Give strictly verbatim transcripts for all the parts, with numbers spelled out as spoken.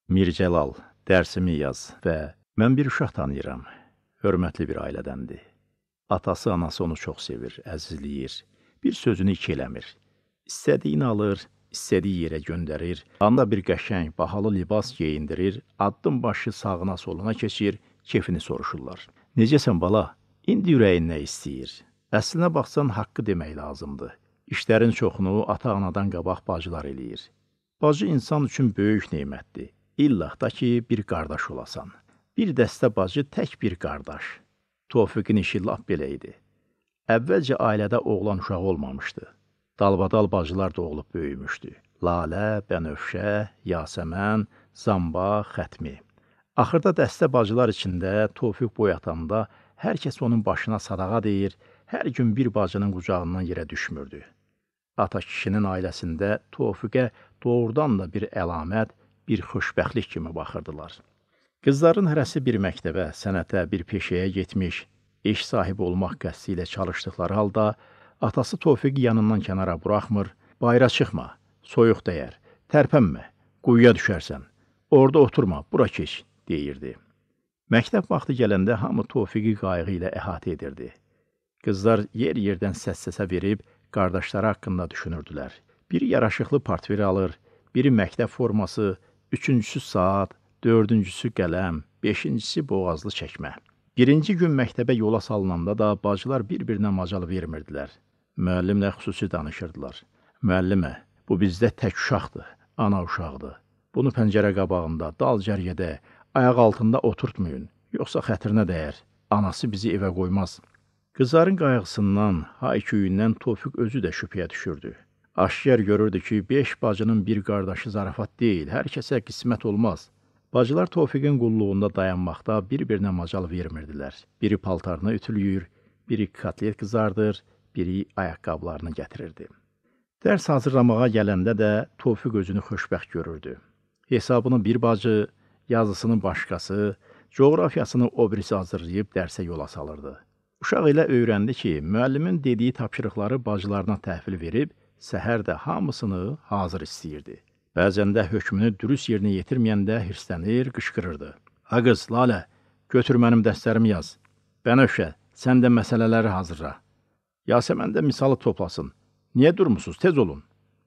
Mircəlal, dərsimi yaz və mən bir uşaq tanıyıram, hörmətli bir ailədəndir. Atası, anası onu çox sevir, əzizləyir, bir sözünü iki eləmir. İstədiyini alır, istədiyi yerə göndərir, anda bir qəşəng, bahalı libas geyindirir, addım başı sağına soluna keçir, kefini soruşurlar. Necəsən bala? İndi ürəyin nə istəyir? Əslinə baxsan haqqı demək lazımdır. İşlərin çoxunu ata-anadan qabaq bacılar eləyir. Bacı insan üçün böyük neymətdir. İllah da ki, bir qardaş olasan. Bir dəstə bacı tək bir qardaş. Tofiqin işi lap belə idi. Əvvəlcə ailədə oğlan uşağı olmamışdı. Dalbadal bacılar doğulub böyümüşdü. Lalə, Bənövşə, Yasəmən, Zamba, Xətmi. Axırda dəstə bacılar içində Tofiq boy atanda hər kəs onun başına sadağa deyir, hər gün bir bacının qucağından yerə düşmürdü. Ata kişinin ailəsində Tofiqə doğrudan da bir əlamət, bir xoşbəxtlik kimi baxırdılar. Qızların hərəsi bir məktəbə, sənətə, bir peşəyə getmiş, iş sahibi olmaq qəsdi ilə çalışdıqları halda, atası Tofiqi yanından kənara buraxmır, bayra çıxma, soyuq dəyər, tərpənmə, quyuya düşərsən, orada oturma, bura keç, deyirdi. Məktəb vaxtı gələndə hamı Tofiqi qayğı ilə əhatə edirdi. Qızlar yer-yerdən səs-səsə verib, qardaşları haqqında düşünürdülər. Biri yaraşıqlı portfel alır, biri məktəb forması, üçüncüsü saat, dördüncüsü qələm, beşincisi boğazlı çəkmə. Birinci gün məktəbə yola salınanda da bacılar bir-birinə macal vermirdilər. Müəllimlə xüsusi danışırdılar. Müəllimə, bu bizdə tək uşaqdır, ana uşaqdır. Bunu pəncərə qabağında, dal cərgədə, ayaq altında oturtmayın, yoxsa xətrinə dəyər, anası bizi evə qoymaz. Qızların qayğısından, hay-küyündən Tofiq özü də şübhəyə düşürdü. Aşkar görürdü ki, beş bacının bir qardaşı zarafat deyil, hər kəsə qismət olmaz. Bacılar Tofiqin qulluğunda dayanmaqda bir-birinə macal vermirdilər. Biri paltarını ütülüyür, biri kotlet qızardır, biri ayaqqabılarını gətirirdi. Dərs hazırlamağa gələndə də Tofiq özünü xoşbəxt görürdü. Hesabını bir bacı, yazısını başqası, coğrafiyasını o birisi hazırlayıb dərsə yola salırdı. Uşaq elə öyrəndi ki, müəllimin dediyi tapşırıqları bacılarına təhvil verib, səhər də hamısını hazır istəyirdi. Bəzən də hökmünü dürüst yerinə yetirməyəndə hirslənir, qışqırırdı. Ha qız, Lalə, götür mənim dərslərimi yaz. Bənövşə, sən də məsələləri hazırla. Yasəmən də misalı toplasın. Niyə durmusunuz, tez olun.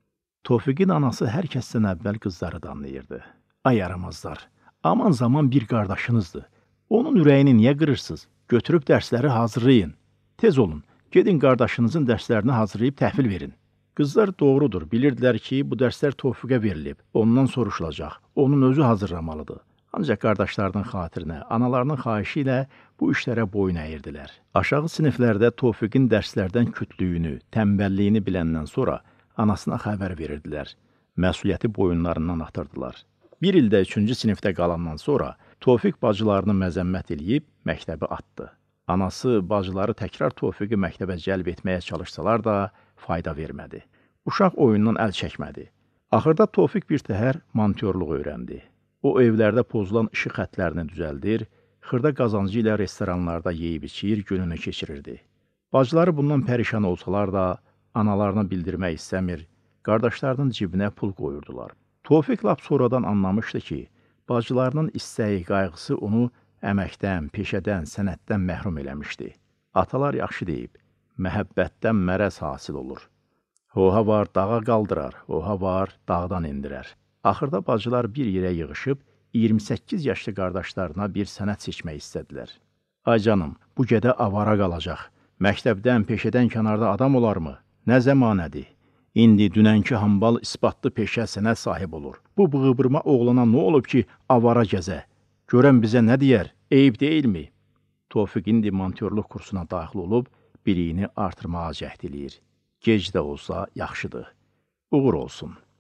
Tofiqin anası hər kəsdən əvvəl qızları danlayırdı. Ay yaramazlar, aman zaman bir qardaşınızdır. Onun ürəyini niyə qırırsınız? Götürüb dərsləri hazırlayın. Tez olun, gedin qardaşınızın dərslərini hazırlayıb təhvil verin. Qızlar doğrudur, bilirdilər ki, bu dərslər Tofiqə verilib, ondan soruşulacaq, onun özü hazırlamalıdır. Ancaq qardaşlarının xatirinə, analarının xahişi ilə bu işlərə boyun əyirdilər. Aşağı siniflərdə Tofiqin dərslərdən kütlüyünü, tənbəlliyini biləndən sonra anasına xəbər verirdilər. Məsuliyyəti boyunlarından atırdılar. Bir ildə üçüncü sinifdə qalandan sonra Tofiq bacılarını məzəmmət eləyib məktəbi atdı. Anası bacıları təkrar Tofiqi məktəbə cəlb etməyə çalışsalar da fayda vermədi. Uşaq oyundan əl çəkmədi. Axırda Tofiq bir təhər mantyorluq öyrəndi. O evlərdə pozulan işıq xətlərini düzəldir, xırda qazancı ilə restoranlarda yeyib içir, gününü keçirirdi. Bacıları bundan pərişan olsalar da analarına bildirmək istəmir, qardaşlarının cibinə pul qoyurdular. Tofiq lap sonradan anlamışdı ki, bacılarının istəyi, qayğısı onu əməkdən, peşədən, sənətdən məhrum eləmişdi. Atalar yaxşı deyib, məhəbbətdən mərəz hasil olur. Oha var, dağa qaldırar, oha var, dağdan indirər. Axırda bacılar bir yerə yığışıb, iyirmi səkkiz yaşlı qardaşlarına bir sənət seçmək istədilər. Ay canım, bu gədə avara qalacaq. Məktəbdən, peşədən kənarda adam olarmı? Nə zəmanədir? İndi dünənki hambal isbatlı peşə sənət sahib olur. Bu bığıbırma oğlana nə olub ki, avara gəzə? Görən bizə nə deyər? Eyib deyilmi? Tofiq indi mantyorluq kursuna daxil olub, biliyini artırmağa cəhd eləyir. Gec də olsa yaxşıdır. Uğur olsun.